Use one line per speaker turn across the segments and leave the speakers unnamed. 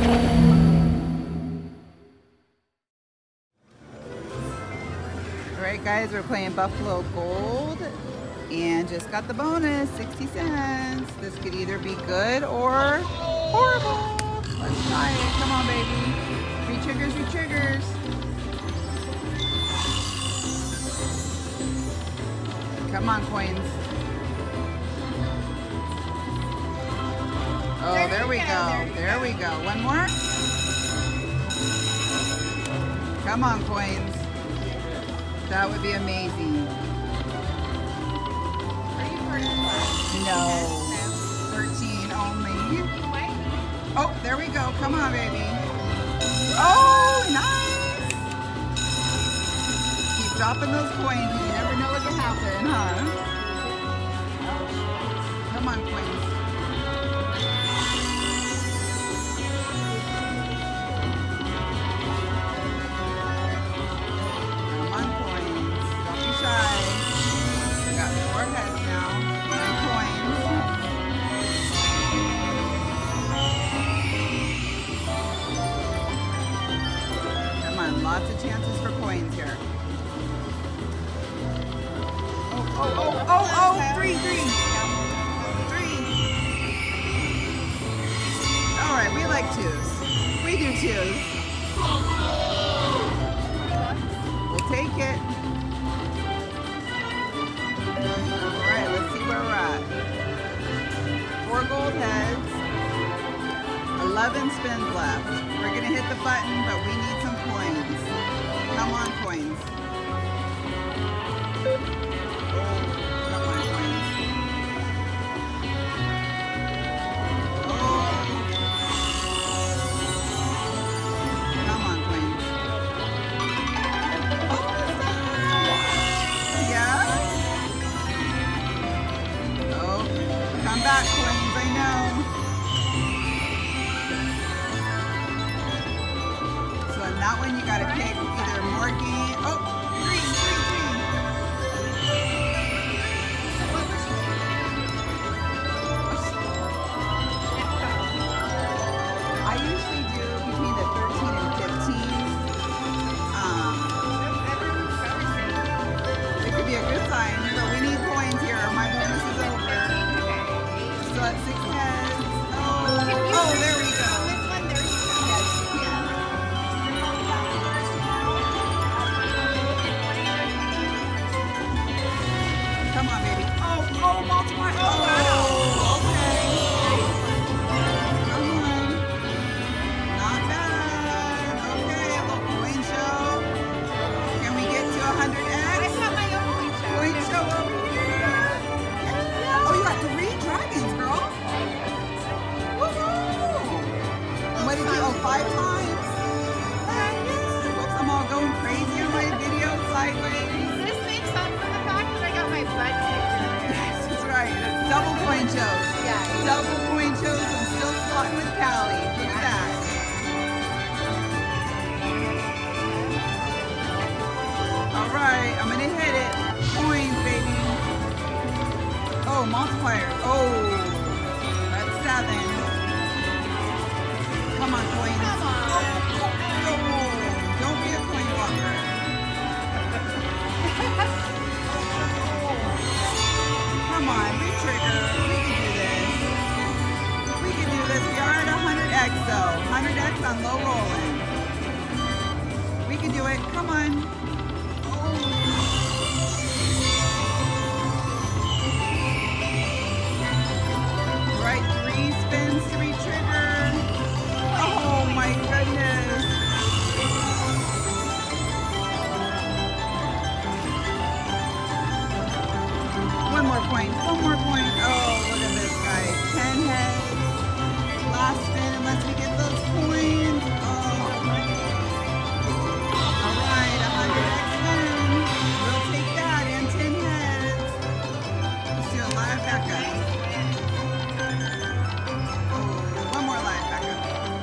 Alright guys, we're playing Buffalo Gold and just got the bonus, 60 cents. This could either be good or horrible. Let's try it. Come on, baby. Re-triggers, re-triggers. Come on, coins. Oh, there we go. There we go. One more. Come on, coins. That would be amazing. No. 13 only. Oh, there we go. Come on, baby. Oh, nice. Keep dropping those coins. You never know what can happen, huh? Come on, coins. Lots of chances for coins here. Oh, three. All right, we like twos. We do twos. We'll take it. All right, let's see where we're at. 4 gold heads. 11 spins left. We're gonna hit the button, but we need some coins. Come on, coins. Come on, coins. Oh. Come on, coins. Oh, yeah? Oh, come back, coins, I know. That one you gotta pick either more game. Oh, three. I usually do between the 13 and 15. It could be a good sign, but we need coins here. My bonus is over. Still at 6 heads. Oh, there we go. Come on, baby. Oh, multiply. Oh, okay. Come on. Not bad. Okay, a little coin show. Can we get to 100x?
I have my own coin show.
Coin show over here. Oh, you got 3 dragons, girl. Woohoo! And what did you, 5 times? Whoops, I'm all going crazy on my video sideways.
This makes up for the fact that I got my butt kicked earlier.
That's right. Double coin shows.
Yeah.
Double coin shows. I'm still slotting with Callie. Look at that. All right. I'm going to hit it. Coins, baby. Oh, multiplier. Oh, that's 7. Come on, coins.
Come on.
Oh, don't be a coin blocker. Come on, re-trigger. We can do this. We are at 100x though. 100x on low rolling. We can do it. Come on. Right, 3 spins to re-trigger. Oh my goodness. One more point. Oh, look at this, guys. 10 heads. Last spin unless we get those coins. Oh. All right, 100x spin. We'll take that and 10 heads. Let's do a live backup. Oh, one more live backup.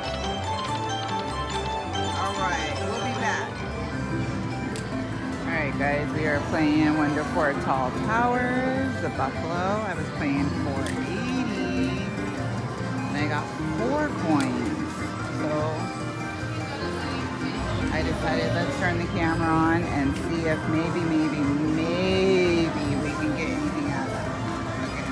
All right, we'll be back. Alright guys, we are playing Wonderful Tall Towers, the Buffalo. I was playing 480 and I got 4 coins. So decided let's turn the camera on and see if maybe we can get anything out of it. Okay.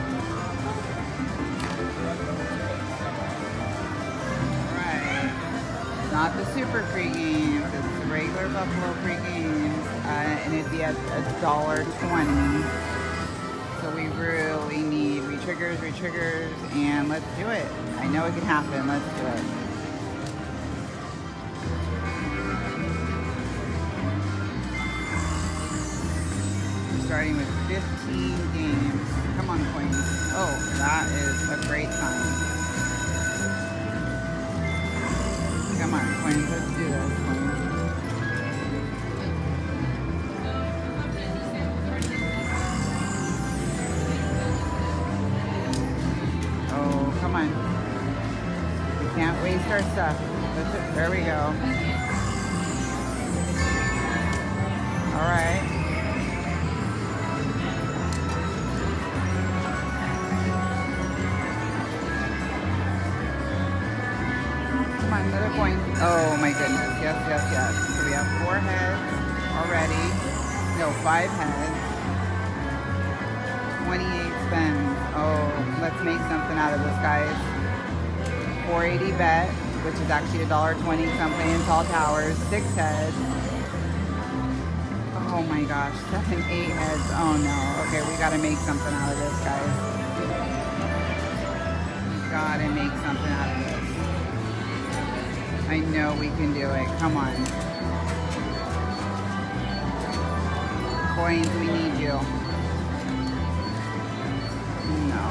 Alright. Not the super free games, it's the regular Buffalo free games. And it'd be at $1.20. So we really need re-triggers, and let's do it. I know it can happen, let's do it. Starting with 15 games. Come on, coins. Oh, that is a great time. Come on, coins. Let's do this, coins. Oh, come on. We can't waste our stuff. There we go. All right. Another coin. Oh my goodness. Yes. So we have 4 heads already. No, 5 heads. 28 spins. Oh, let's make something out of this, guys. 480 bet, which is actually $1.20 because I'm playing Tall Towers. 6 heads. Oh my gosh. 7, 8 heads. Oh no. Okay, we gotta make something out of this, guys. We gotta make something out of this. I know we can do it. Come on. Coins, we need you. No.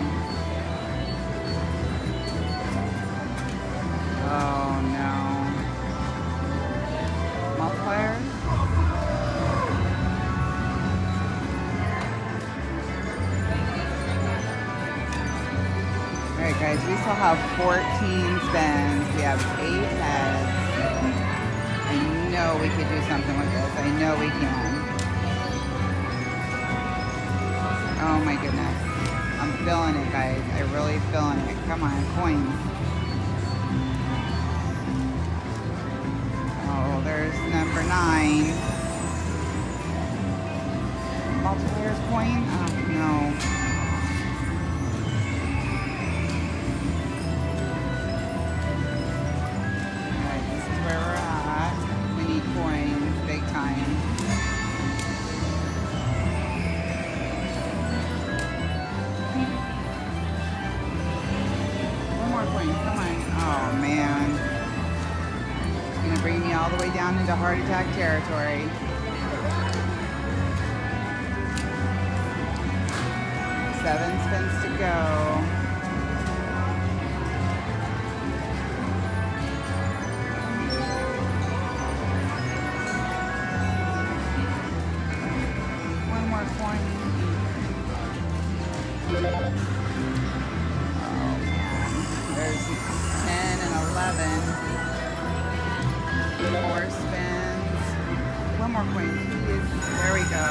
Oh no. Multiplier? Alright guys, we still have 14 spins. We have 8 heads. I know we could do something with this. I know we can. Oh my goodness. I'm feeling it, guys. I'm really feeling it. Come on, coins. Oh, there's number 9. Multiplayer's coin? Oh, no. Bring me all the way down into heart attack territory. Seven spins to go. One more coin. Oh man. There's 10 and 11. 4 spins. One more coin, please. There we go.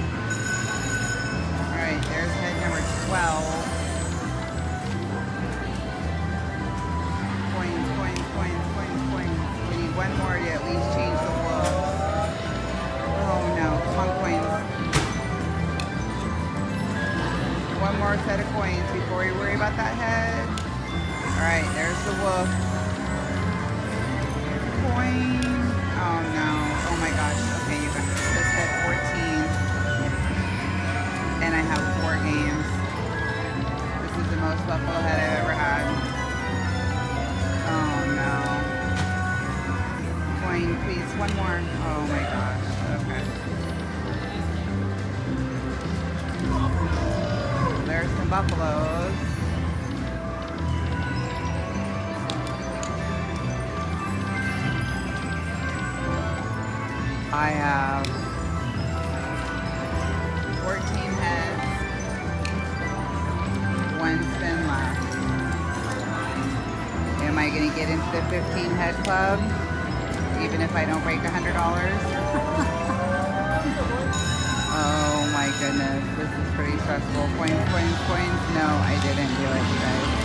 Alright, there's head number 12. Coins. We need one more to at least change the look. Oh no, come on, coins. One more set of coins before we worry about that head. Alright, there's the wolf. Coin. Oh no. Oh my gosh. Okay, you guys. This head 14. And I have 4 games. This is the most buffalo head I've ever had. Oh no. Coin, please. One more. Oh my gosh. Okay. There's some buffaloes. I have 14 heads, 1 spin left. Am I going to get into the 15 head club, even if I don't break $100? Oh my goodness, this is pretty stressful. Coins. No, I didn't do it, you guys.